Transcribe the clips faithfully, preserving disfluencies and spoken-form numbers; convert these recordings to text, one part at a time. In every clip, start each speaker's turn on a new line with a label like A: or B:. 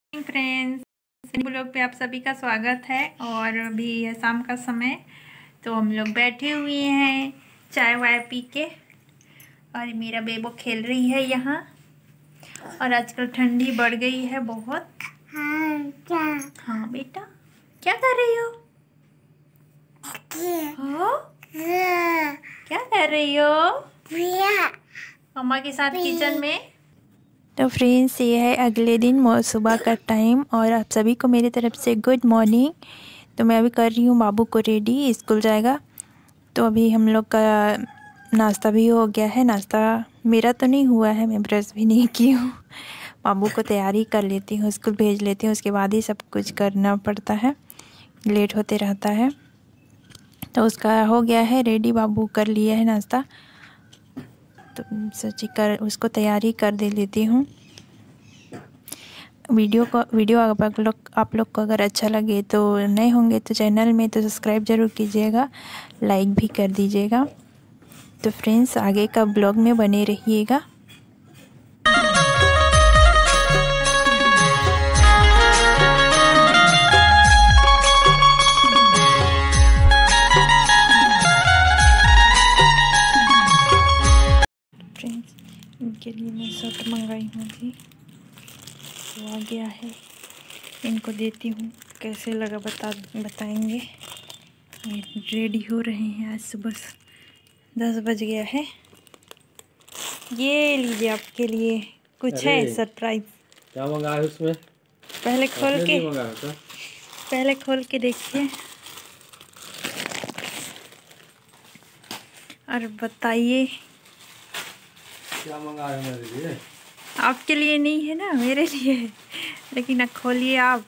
A: Friends, blog पे आप सभी का स्वागत है। और अभी है शाम का समय, तो हम लोग बैठे हुए हैं चाय वाय पी के। और मेरा बेबो खेल रही है यहाँ। और आजकल ठंडी बढ़ गई है बहुत।
B: हाँ क्या?
A: हाँ बेटा, क्या कर रही हो? हो? क्या कर रही हो? मम्मा के साथ किचन में। तो फ्रेंड्स, ये है अगले दिन सुबह का टाइम और आप सभी को मेरी तरफ से गुड मॉर्निंग। तो मैं अभी कर रही हूँ बाबू को रेडी, स्कूल जाएगा। तो अभी हम लोग का नाश्ता भी हो गया है। नाश्ता मेरा तो नहीं हुआ है, मैं ब्रश भी नहीं की हूँ। बाबू को तैयारी कर लेती हूँ, स्कूल भेज लेती हूँ, उसके बाद ही सब कुछ करना पड़ता है, लेट होते रहता है। तो उसका हो गया है रेडी, बाबू कर लिया है नाश्ता। तो सोची कर उसको तैयारी कर दे लेती हूँ। वीडियो को वीडियो अगर आप लोग आप लोग को अगर अच्छा लगे तो नए होंगे तो चैनल में तो सब्सक्राइब ज़रूर कीजिएगा, लाइक भी कर दीजिएगा। तो फ्रेंड्स, आगे का ब्लॉग में बने रहिएगा। फ्रेंड्स, इनके लिए मैं शर्ट मंगाई हूँ अभी, तो आ गया है। इनको देती हूँ, कैसे लगा बता बताएंगे। रेडी हो रहे हैं, आज सुबह दस बज गया है। ये लीजिए आपके लिए कुछ है सरप्राइज।
C: क्या मंगाया है उसमें?
A: पहले खोल के
C: मंगाया
A: पहले खोल के देखिए और बताइए
C: क्या मंगाया है मेरे लिए।
A: आपके लिए नहीं है ना, मेरे लिए है, लेकिन अब खोलिए आप।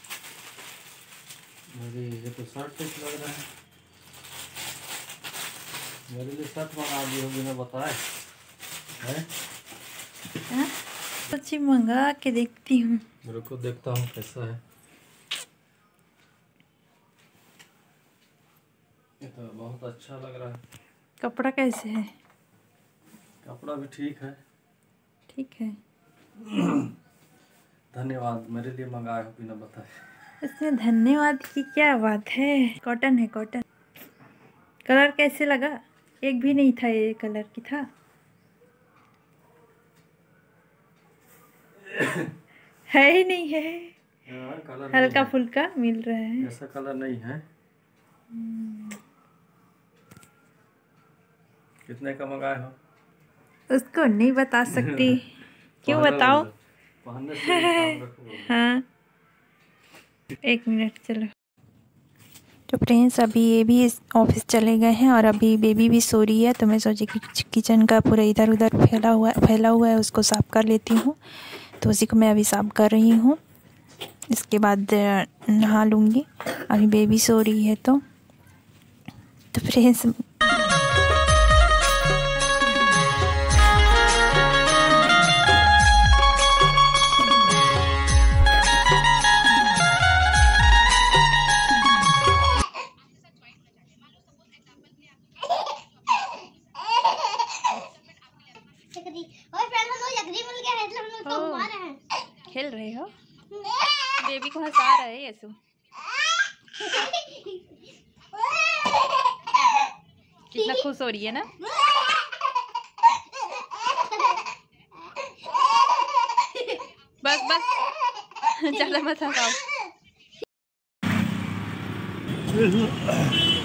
C: मेरे ये तो शर्ट लग रहा है। मेरे लिए शर्ट मंगा दी होगी ना, बताए हैं?
A: हाँ, कुछ मंगा के देखती हूँ।
C: मेरे को देखता हूँ कैसा है। ये तो बहुत अच्छा लग रहा है।
A: कपड़ा कैसे है?
C: कपड़ा भी ठीक है।
A: ठीक है।
C: धन्यवाद, मेरे लिए मंगाए हो बिना बताए।
A: इसमें धन्यवाद की क्या बात है। कॉटन है, कॉटन। कलर कैसे लगा? एक भी नहीं था ये कलर की था। है ही नहीं है,
C: कलर
A: हल्का फुल्का मिल रहा है।
C: ऐसा कलर नहीं है। कितने का मंगाए हो?
A: उसको नहीं बता सकती। क्यों बताओ?
C: पहनने से काम रखो।
A: हाँ, एक मिनट चलो। तो फ्रेंड्स, अभी ये भी ऑफिस चले गए हैं और अभी बेबी भी सो रही है। तो मैं सोची कि किचन का पूरा इधर उधर फैला हुआ फैला हुआ है, उसको साफ़ कर लेती हूँ। तो उसी को मैं अभी साफ़ कर रही हूँ। इसके बाद नहा लूँगी। अभी बेबी सो रही है। तो तो फ्रेंड्स, खेल रहे हो? बेबी को हंसा रहे हैं यसु। कितना खुश हो रही है ना। बस बस, ज्यादा मत हंसाओ।